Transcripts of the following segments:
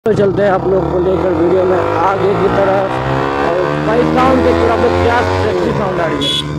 तो चलते हैं आप लोग को लेकर वीडियो में आगे की तरफ। और भाई साउंड के पूरा क्या सेक्सी साउंड आ रही है।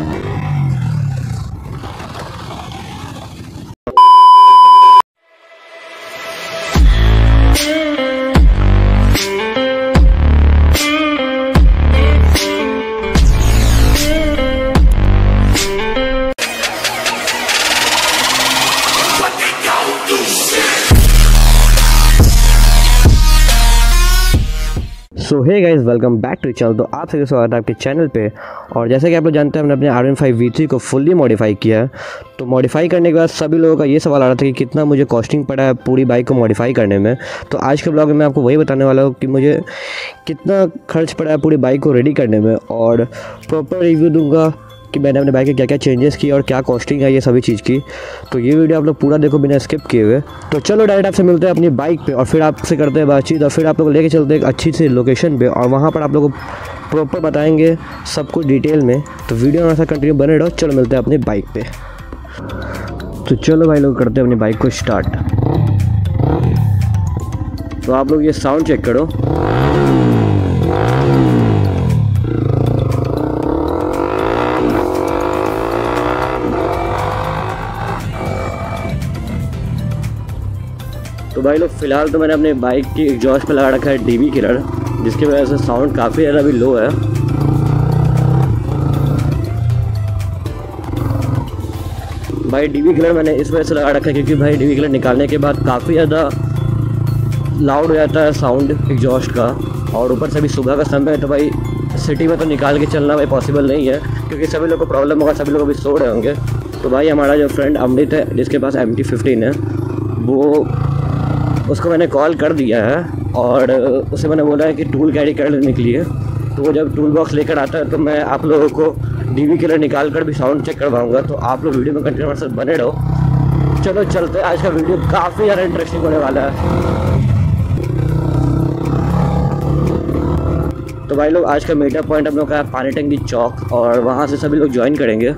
So hey guys, welcome back to channel. तो आप सभी स्वागत है आपके चैनल पे। और जैसे कि आप लोग जानते हैं, हमने अपने R15 V3 को फुल्ली मॉडिफाई किया है। तो मॉडिफाई करने के बाद सभी लोगों का ये सवाल आ रहा था कि कितना मुझे कॉस्टिंग पड़ा है पूरी बाइक को मॉडिफाई करने में। तो आज के ब्लॉग में मैं आपको वही बताने वाला हूँ कि मुझे कितना खर्च पड़ा है पूरी बाइक को रेडी करने में, और प्रॉपर रिव्यू दूंगा कि मैंने अपने बाइक में क्या क्या चेंजेस किए और क्या कॉस्टिंग है ये सभी चीज़ की। तो ये वीडियो आप लोग पूरा देखो बिना स्किप किए हुए। तो चलो डायरेक्ट आपसे मिलते हैं अपनी बाइक पे और फिर आपसे करते हैं बातचीत, और फिर आप लोग लेके चलते हैं एक अच्छी सी लोकेशन पे, और वहाँ पर आप लोगों को प्रॉपर बताएंगे सब कुछ डिटेल में। तो वीडियो में ऐसा कंटिन्यू बने रहो। चलो मिलते हैं अपनी बाइक पे। तो चलो भाई लोग करते हैं अपनी बाइक को स्टार्ट। तो आप लोग ये साउंड चेक करो। तो भाई लोग फ़िलहाल तो मैंने अपने बाइक की एग्जॉस्ट पे लगा रखा है DB किलर, जिसकी वजह से साउंड काफ़ी ज़्यादा भी लो है। भाई DB किलर मैंने इस वजह से लगा रखा है क्योंकि भाई DB किलर निकालने के बाद काफ़ी ज़्यादा लाउड हो जाता है साउंड एग्जॉस्ट का। और ऊपर से भी सुबह का समय है, तो भाई सिटी में तो निकाल के चलना भाई पॉसिबल नहीं है क्योंकि सभी लोग को प्रॉब्लम होगा, सभी लोग अभी सो रहे होंगे। तो भाई हमारा जो फ्रेंड अमृत है जिसके पास MT-15 है, वो उसको मैंने कॉल कर दिया है और उसे मैंने बोला है कि टूल कैरी कर लेने के लिए। तो वो जब टूल बॉक्स लेकर आता है तो मैं आप लोगों को DB किलर निकाल कर भी साउंड चेक करवाऊंगा। तो आप लोग वीडियो में कंटिन्यू मेरे साथ बने रहो। चलो चलते हैं, आज का वीडियो काफ़ी ज़्यादा इंटरेस्टिंग होने वाला है। तो भाई लोग आज का मीटअप पॉइंट हम लोग का है पानी टंकी चौक, और वहाँ से सभी लोग ज्वाइन करेंगे।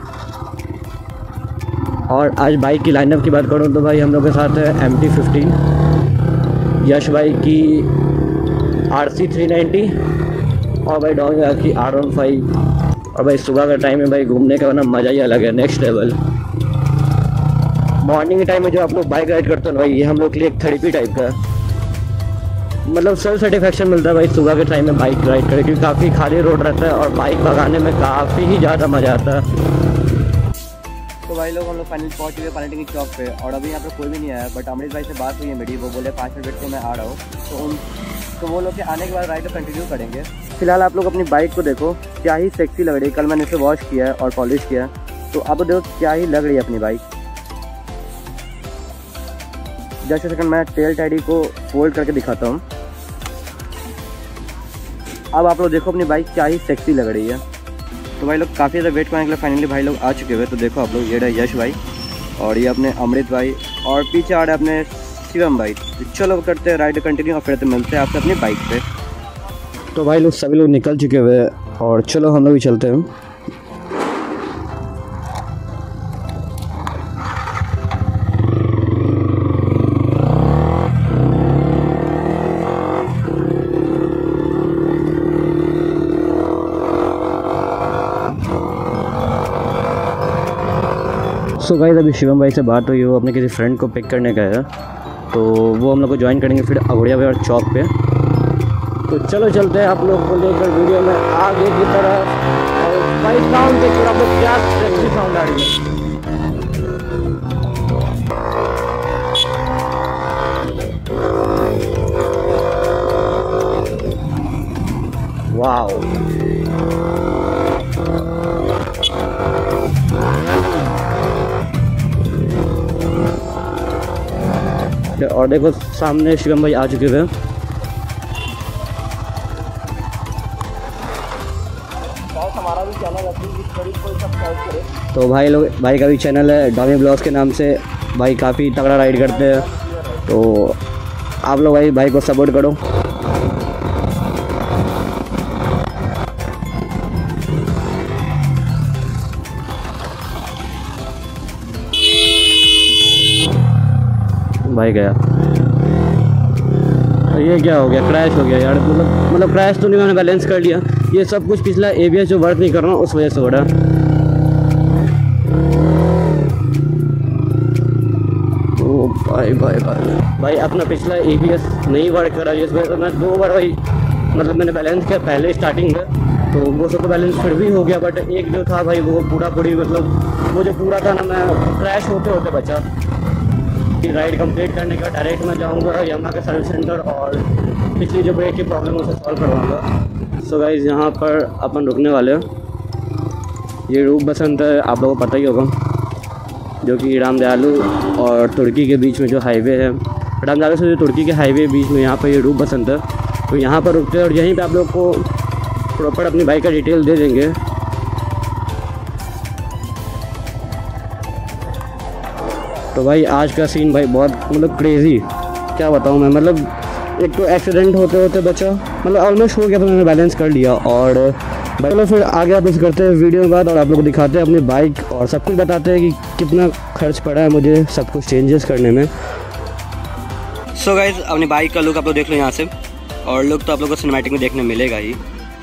और आज बाइक की लाइनअप की बात करूँ तो भाई हम लोग के साथ है MT-15, यश भाई की RC 390, और भाई डोंगा की R15। और भाई सुबह का टाइम है भाई, घूमने का ना मज़ा ही अलग है, नेक्स्ट लेवल। मॉर्निंग के टाइम में जो आप लोग बाइक राइड करते हो भाई, ये हम लोग के लिए एक थेरेपी टाइप का है। मतलब सेल्फ सेटिस्फेक्शन मिलता है भाई सुबह के टाइम में बाइक राइड करके, क्योंकि काफ़ी खाली रोड रहता है और बाइक भगाने में काफ़ी ही ज़्यादा मज़ा आता है। तो भाई लोग हम लोग फाइनली पहुँच चुके हैं पानी टंकी चौक पे, और अभी यहाँ पे कोई भी नहीं आया। बट अमृत भाई से बात हुई है मेरी, वो बोले 5 मिनट से मैं आ रहा हूँ। तो वो लोग के आने के बाद राइड कंटिन्यू करेंगे। फिलहाल आप लोग अपनी बाइक को देखो, क्या ही सेक्सी लग रही है। कल मैंने इसे वॉश किया है और पॉलिश किया है, तो अब देखो क्या ही लग रही है अपनी बाइक। जस्ट सेकंड मैं टेल टाइडी को फोल्ड करके दिखाता हूँ। अब आप लोग देखो अपनी बाइक क्या ही सेक्सी लग रही है। तो भाई लोग काफ़ी ज़्यादा वेट करने के लिए फाइनली भाई लोग आ चुके हुए। तो देखो आप लोग, ये रहे यश भाई, और ये अपने अमृत भाई, और पीछे आ रहे अपने शिवम भाई। तो चलो करते हैं राइड कंटिन्यू, और फिर तो मिलते हैं आपसे अपनी बाइक पे। तो भाई लोग सभी लोग निकल चुके हुए, और चलो हम लोग भी चलते हैं। सो गाइस, अभी शिवम भाई से बात हुई, वो अपने किसी फ्रेंड को पिक करने गए हैं, तो वो हम लोग को ज्वाइन करेंगे फिर अघोड़िया विहार चौक पे। तो चलो चलते हैं आप लोग को लेकर वीडियो में आगे की तरफ। और भाई साउंड के पूरा क्या सेक्सी साउंड आ रही है। वाओ, और देखो सामने शिवम भाई आ चुके हुए हैं। हमारा भी चैनल है, तो भाई लोग, भाई का भी चैनल है डॉमी ब्लॉग्स के नाम से। भाई काफ़ी तगड़ा राइड करते हैं, तो आप लोग भाई को सपोर्ट करो। भाई गया। ये क्या हो गया, क्रैश हो गया यार। मतलब क्रैश तो नहीं, मैंने बैलेंस कर लिया। ये सब कुछ पिछला ABS जो वर्क नहीं कर रहा हूँ उस वजह से हो रहा है। ओ भाई अपना पिछला ABS नहीं वर्क कर रहा है, इस वजह से मैं 2 बार भाई मतलब मैंने बैलेंस किया पहले स्टार्टिंग में, तो वो सब तो बैलेंस फिर भी हो गया, बट एक जो था भाई वो पूरी मतलब वो जो पूरा था ना, मैं क्रैश होते होते बचा। कि राइड कंप्लीट करने का डायरेक्ट मैं जाऊंगा यामाहा के सर्विस सेंटर और पिछली जो ब्रेक की प्रॉब्लम है उसे सॉल्व करवाऊंगा। सो गाइस यहाँ पर अपन रुकने वाले हैं। ये रूप बसंत है, आप लोगों को पता ही होगा, जो कि रामदयालु और तुर्की के बीच में जो हाईवे है, रामदयालु से जो तुर्की के हाईवे के बीच में यहाँ पर ये रूप बसंत है। तो यहाँ पर रुकते हैं और यहीं पे आप लोग को प्रॉपर अपनी बाइक का डिटेल दे देंगे। तो भाई आज का सीन भाई बहुत मतलब क्रेज़ी, क्या बताऊँ मैं। मतलब एक तो एक्सीडेंट होते होते बचा, मतलब ऑलमोस्ट हो गया, तो मैंने बैलेंस कर लिया। और चलो फिर आगे आप इस करते हैं वीडियो के बाद और आप लोग को दिखाते हैं अपनी बाइक और सब कुछ बताते हैं कि कितना खर्च पड़ा है मुझे सब कुछ चेंजेस करने में। सो गाइस अपनी बाइक का लुक आप लोग देख लो यहाँ से, और लुक तो आप लोग को सिनेमैटिक में देखने मिलेगा ही।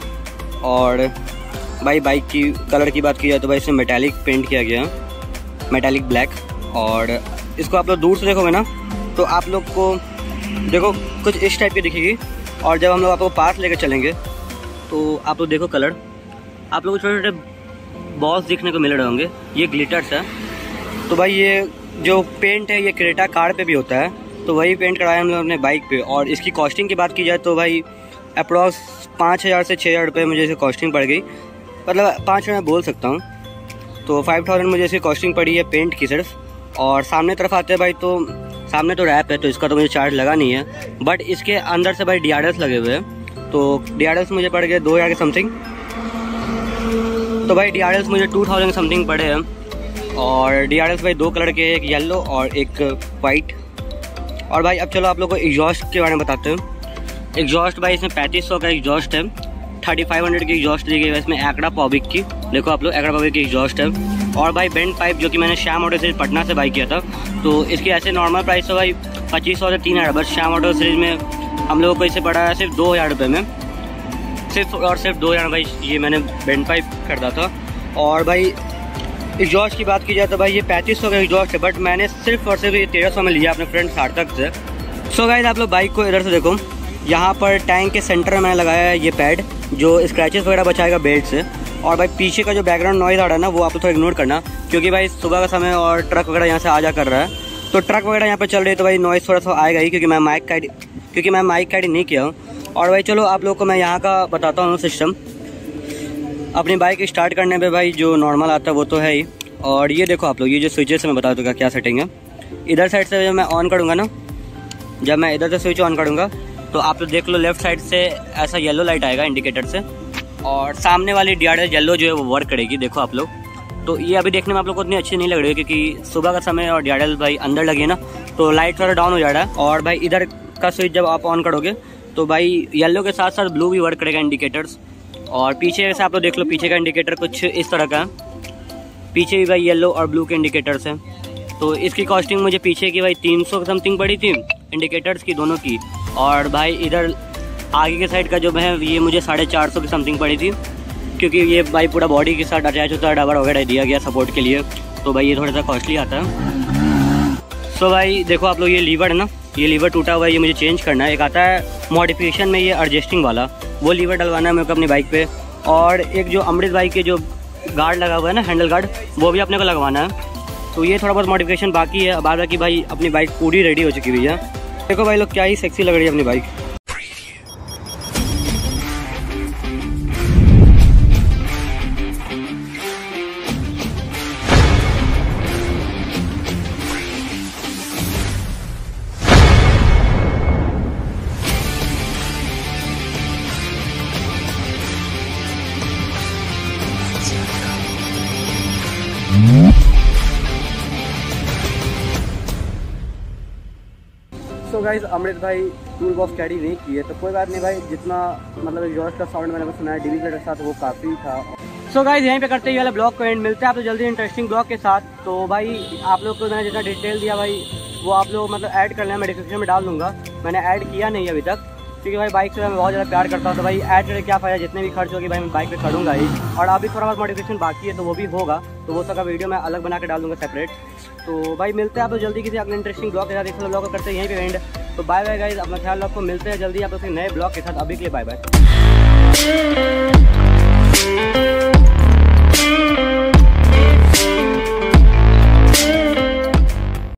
और भाई बाइक की कलर की बात की जाए तो भाई इसमें मेटालिक पेंट किया गया, मेटालिक ब्लैक। और इसको आप लोग दूर से देखोगे ना तो आप लोग को देखो कुछ इस टाइप की दिखेगी, और जब हम लोग आपको पास लेकर चलेंगे तो आप लोग देखो कलर, आप लोग को छोटे छोटे बॉल्स दिखने को मिल रहे होंगे, ये ग्लिटर्स है। तो भाई ये जो पेंट है ये क्रेटा कार पे भी होता है, तो वही पेंट कराया हम लोग अपने बाइक पे। और इसकी कॉस्टिंग की बात की जाए तो भाई अप्रॉक्स 5000 से 6000 रुपये मुझे इसे कॉस्टिंग पड़ गई, मतलब 5 मैं बोल सकता हूँ। तो 5000 मुझे इसकी कॉस्टिंग पड़ी है पेंट की सिर्फ। और सामने तरफ आते हैं भाई, तो सामने तो रैप है तो इसका तो मुझे चार्ज लगा नहीं है, बट इसके अंदर से भाई DRS लगे हुए हैं। तो DRS मुझे पड़ गए 2000 के समथिंग। तो भाई DRS मुझे 2000 के समथिंग पड़े हैं। और DRS भाई 2 कलर के, एक येलो और एक वाइट। और भाई अब चलो आप लोग को एग्जॉस्ट के बारे में बताते हैं। एग्जॉस्ट भाई इसमें 3500 का एग्जॉस्ट है, 3500 की एग्जॉस्ट दी गई है इसमें एकड़ा पॉबिक की, देखो आप लोग एकड़ा पॉबिक की एग्जॉस्ट है। और भाई बेंड पाइप जो कि मैंने श्याम ऑटो सीरीज पटना से बाई किया था, तो इसकी ऐसे नॉर्मल प्राइस है भाई 2500 से 3000, बस श्याम ऑटो सीरीज में हम लोगों को इसे पड़ा है सिर्फ 2000 रुपये में, सिर्फ 2000 भाई ये मैंने बेंड पाइप खरीदा था। और भाई एग्जॉस्ट की बात की जाए तो भाई ये 3500 का एग्जॉस्ट है, बट मैंने सिर्फ और सिर्फ ये 1300 में लिया अपने फ्रेंड सार्थक से। सो गाइस आप लोग बाइक को इधर से देखो, यहाँ पर टैंक के सेंटर में मैंने लगाया है ये पैड जो स्क्रैचेस वगैरह बचाएगा बेल्ट से। और भाई पीछे का जो बैकग्राउंड नॉइज़ आ रहा है ना वो आप लोग थोड़ा इग्नोर करना, क्योंकि भाई सुबह का समय और ट्रक वगैरह यहाँ से आ जा कर रहा है, तो ट्रक वगैरह यहाँ पर चल रही है तो भाई नॉइज़ थोड़ा सा आएगा ही, क्योंकि मैं माइक का नहीं किया हूँ। और भाई चलो आप लोग को मैं यहाँ का बताता हूँ सिस्टम। अपनी बाइक स्टार्ट करने पर भाई जो नॉर्मल आता है वो तो है ही। और ये देखो आप लोग, ये जो स्विचेस मैं बता दूँगा क्या सेटिंग है। इधर साइड से जब मैं ऑन करूँगा ना, जब मैं इधर से स्विच ऑन करूँगा तो आप लोग देख लो लेफ्ट साइड से ऐसा येलो लाइट आएगा इंडिकेटर से, और सामने वाली DRS येलो जो है वो वर्क करेगी, देखो आप लोग। तो ये अभी देखने में आप लोग को उतनी अच्छी नहीं लग रही है, क्योंकि सुबह का समय और DRS भाई अंदर लगी है ना, तो लाइट थोड़ा डाउन हो जा रहा है। और भाई इधर का स्विच जब आप ऑन करोगे तो भाई येलो के साथ साथ ब्लू भी वर्क करेगा इंडिकेटर्स। और पीछे से आप लोग देख लो, पीछे का इंडिकेटर कुछ इस तरह का है, पीछे भी भाई येलो और ब्लू के इंडिकेटर्स हैं। तो इसकी कॉस्टिंग मुझे पीछे की भाई 300 समथिंग पड़ी थी इंडिकेटर्स की दोनों की। और भाई इधर आगे के साइड का जो है ये मुझे 450 की समथिंग पड़ी थी, क्योंकि ये भाई पूरा बॉडी के साथ अटैच होता है, डबर वगैरह दिया गया सपोर्ट के लिए, तो भाई ये थोड़ा सा कॉस्टली आता है। सो भाई देखो आप लोग, ये लीवर है ना, ये लीवर टूटा हुआ है, ये मुझे चेंज करना है। एक आता है मॉडिफिकेशन में ये एडजस्टिंग वाला, वो लीवर डलवाना है मेरे को अपनी बाइक पे। और एक जो अमृत बाइक के जो गार्ड लगा हुआ है ना, हैंडल गार्ड, वो भी अपने को लगवाना है। तो ये थोड़ा बहुत मॉडिफिकेशन बाकी है, बाद बाकी भाई अपनी बाइक पूरी रेडी हो चुकी हुई है। देखो भाई लोग क्या ही सेक्सी लग रही है अपनी बाइक। तो गाइस अमृत भाई टूल बॉक्स कैरी नहीं किए, तो कोई बात नहीं भाई, जितना मतलब एग्जॉस्ट का साउंड मैंने सुना है डीवी के साथ वो काफ़ी था। सो गाइस यहीं पे करते ही वाला ब्लॉग को एंड, मिलते हैं आप तो जल्दी इंटरेस्टिंग ब्लॉग के साथ। तो भाई आप लोग को मैंने जितना डिटेल दिया भाई वो आप लोग मतलब ऐड कर लें, मैं डिस्क्रिप्शन में डाल दूँगा। मैंने ऐड किया नहीं अभी तक, क्योंकि भाई बाइक से मैं बहुत ज़्यादा प्यार करता हूँ, तो भाई ऐड करके क्या फ़ायदा, जितने भी खर्च होगी भाई मैं बाइक पे करूँगा ही। और अभी थोड़ा बहुत मॉडिफिकेशन बाकी है तो वो भी होगा, तो वो सबका वीडियो मैं अलग बना के डाल दूँगा सेपरेट। तो भाई मिलते हैं आप लोग जल्दी किसी अगले इंटरेस्टिंग ब्लॉग के साथ। इस ब्लॉग को करते हैं यहीं पे एंड। तो बाय बाय गाइस, अपना ख्याल रखो, मिलते हैं जल्दी आप लोग नए ब्लॉग के साथ। अभी के लिए बाय बाय।